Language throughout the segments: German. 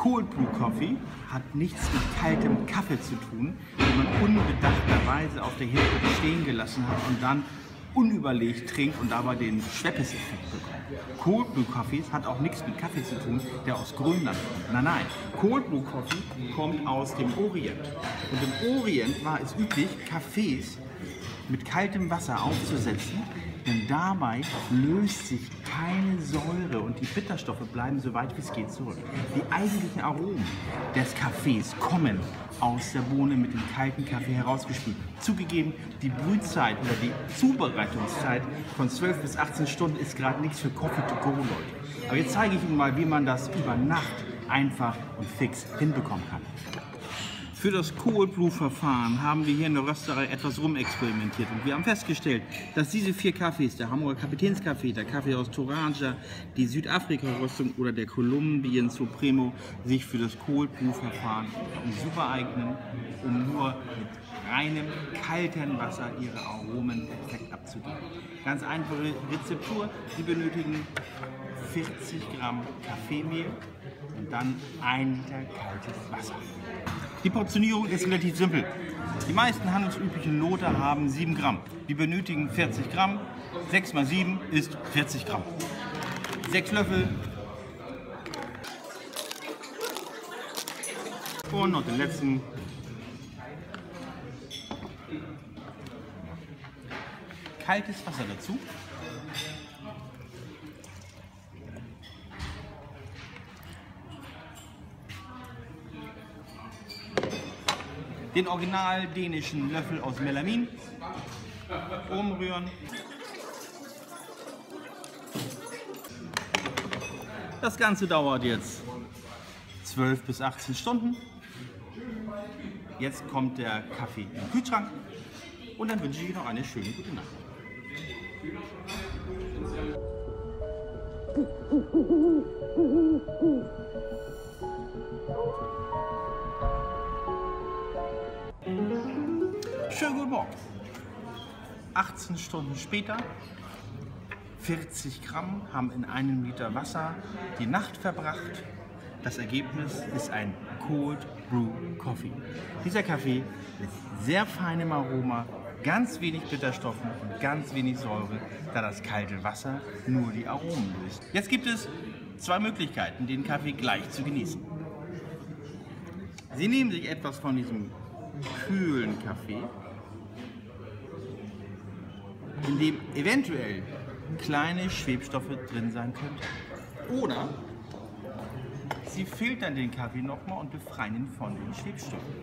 Cold Brew Coffee hat nichts mit kaltem Kaffee zu tun, den man unbedachterweise auf der Herdplatte stehen gelassen hat und dann unüberlegt trinkt und dabei den Schweppes-Effekt bekommt. Cold Brew Coffee hat auch nichts mit Kaffee zu tun, der aus Grönland kommt. Nein, nein, Cold Brew Coffee kommt aus dem Orient. Und im Orient war es üblich, Kaffees mit kaltem Wasser aufzusetzen, denn dabei löst sich keine Säure und die Bitterstoffe bleiben so weit wie es geht zurück. Die eigentlichen Aromen des Kaffees kommen aus der Bohne mit dem kalten Kaffee herausgespült. Zugegeben, die Brühzeit oder die Zubereitungszeit von 12 bis 18 Stunden ist gerade nichts für Coffee to go, Leute. Aber jetzt zeige ich Ihnen mal, wie man das über Nacht einfach und fix hinbekommen kann. Für das Cold Brew Verfahren haben wir hier in der Rösterei etwas rumexperimentiert und wir haben festgestellt, dass diese 4 Kaffees, der Hamburger Kapitänskaffee, der Kaffee aus Toraja, die Südafrika-Röstung oder der Colombian Supremo sich für das Cold Brew Verfahren super eignen, um nur mit reinem kaltem Wasser ihre Aromen perfekt abzugeben. Ganz einfache Rezeptur, Sie benötigen 40 Gramm Kaffeemehl und dann 1 Liter kaltes Wasser. Die Portionierung ist relativ simpel. Die meisten handelsüblichen Lote haben 7 Gramm. Wir benötigen 40 Gramm. 6 mal 7 ist 40 Gramm. 6 Löffel. Und noch den letzten. Kaltes Wasser dazu. Den original dänischen Löffel aus Melamin umrühren. Das Ganze dauert jetzt 12 bis 18 Stunden. Jetzt kommt der Kaffee in den Kühlschrank und dann wünsche ich Ihnen noch eine schöne gute Nacht. Schönen guten Morgen. 18 Stunden später, 40 Gramm haben in einem Liter Wasser die Nacht verbracht. Das Ergebnis ist ein Cold Brew Coffee. Dieser Kaffee mit sehr feinem Aroma, ganz wenig Bitterstoffen und ganz wenig Säure, da das kalte Wasser nur die Aromen löst. Jetzt gibt es 2 Möglichkeiten, den Kaffee gleich zu genießen. Sie nehmen sich etwas von diesem kühlen Kaffee, in dem eventuell kleine Schwebstoffe drin sein könnten. Oder Sie filtern den Kaffee nochmal und befreien ihn von den Schwebstoffen.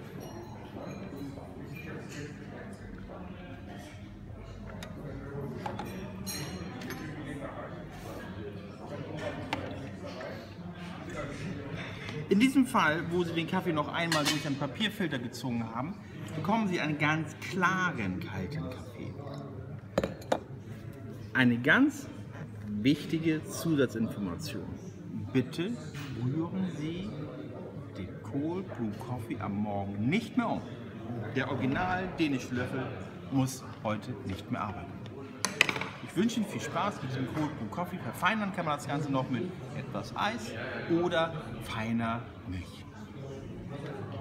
In diesem Fall, wo Sie den Kaffee noch einmal durch einen Papierfilter gezogen haben, bekommen Sie einen ganz klaren kalten Kaffee. Eine ganz wichtige Zusatzinformation. Bitte rühren Sie den Cold Brew Coffee am Morgen nicht mehr um. Der original dänische Löffel muss heute nicht mehr arbeiten. Ich wünsche Ihnen viel Spaß mit dem Cold Brew Coffee. Verfeinern kann man das Ganze noch mit etwas Eis oder feiner Milch.